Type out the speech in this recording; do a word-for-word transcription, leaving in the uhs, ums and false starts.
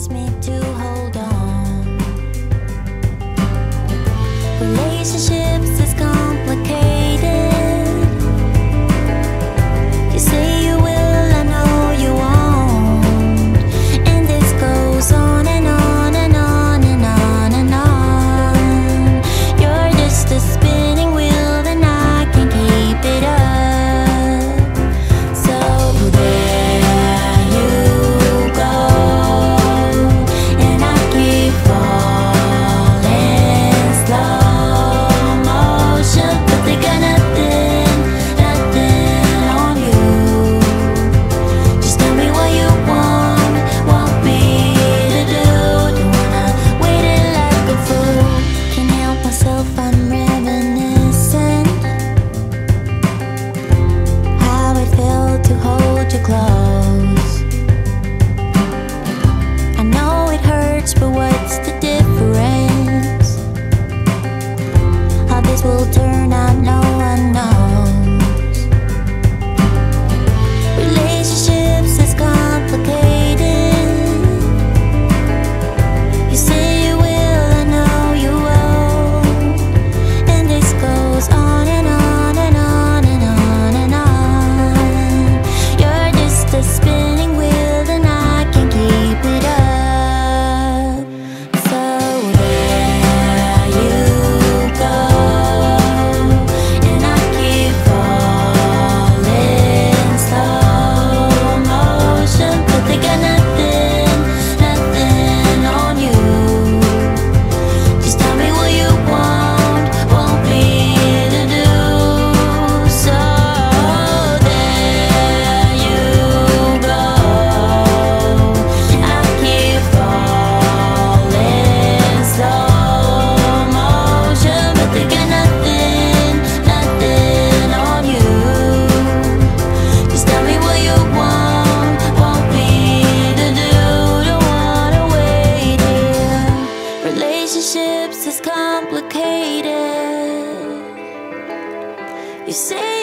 reminds me to hold on. Relationships is complicated. You say you will, I know you won't. And this goes on and on and on and on and on. You're just a spinning wheel and I can't keep it up. So there you go, and I keep falling slow motion, but they got nothing, nothing on you. Just tell me what you want, want me to do. Don't wanna wait it like a fool. Can't help myself, I'm reminiscent how it felt to hold you close. I know it hurts, but what's the difference? How this will turn out, no one knows. Relationships is complicated. You say you will, I know you won't. And this goes on and on and on and on and on. You're just a spinning wheel and I can't keep it up. So there you go, and I keep falling slow motion, but they got nothing, nothing on you. Just tell me what you want, want me to do. So there you go, I keep falling slow motion, but they got nothing, nothing on you. Just tell me what you want, want me to do. Don't wanna wait here. Relationships is complicated. You say